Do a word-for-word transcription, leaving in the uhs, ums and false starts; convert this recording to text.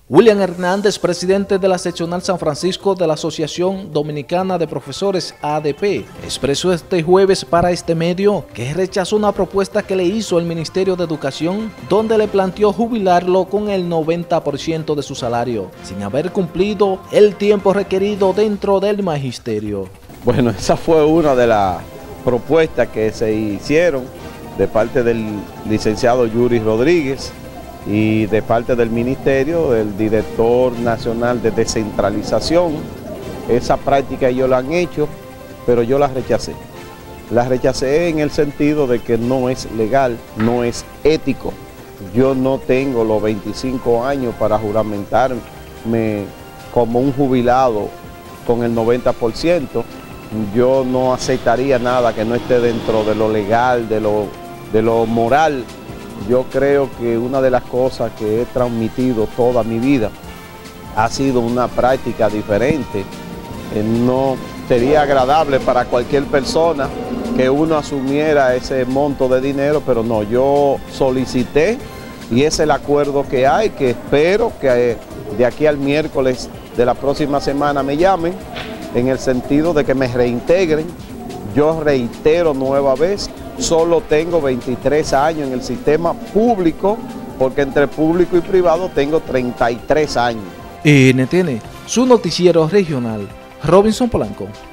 William Hernández, presidente de la seccional San Francisco de la Asociación Dominicana de Profesores A D P, expresó este jueves para este medio que rechazó una propuesta que le hizo el Ministerio de Educación, donde le planteó jubilarlo con el noventa por ciento de su salario, sin haber cumplido el tiempo requerido dentro del magisterio. Bueno, esa fue una de las propuestas que se hicieron de parte del licenciado Yuri Rodríguez y de parte del Ministerio, el Director Nacional de Descentralización. Esa práctica ellos la han hecho, pero yo la rechacé. La rechacé en el sentido de que no es legal, no es ético. Yo no tengo los veinticinco años para juramentarme como un jubilado con el noventa por ciento. Yo no aceptaría nada que no esté dentro de lo legal, de lo, de lo moral. Yo creo que una de las cosas que he transmitido toda mi vida ha sido una práctica diferente. Eh, no sería agradable para cualquier persona que uno asumiera ese monto de dinero, pero no, yo solicité y es el acuerdo que hay, que espero que de aquí al miércoles de la próxima semana me llamen, en el sentido de que me reintegren. Yo reitero nueva vez, solo tengo veintitrés años en el sistema público, porque entre público y privado tengo treinta y tres años. N T N, su noticiero regional, Robinson Polanco.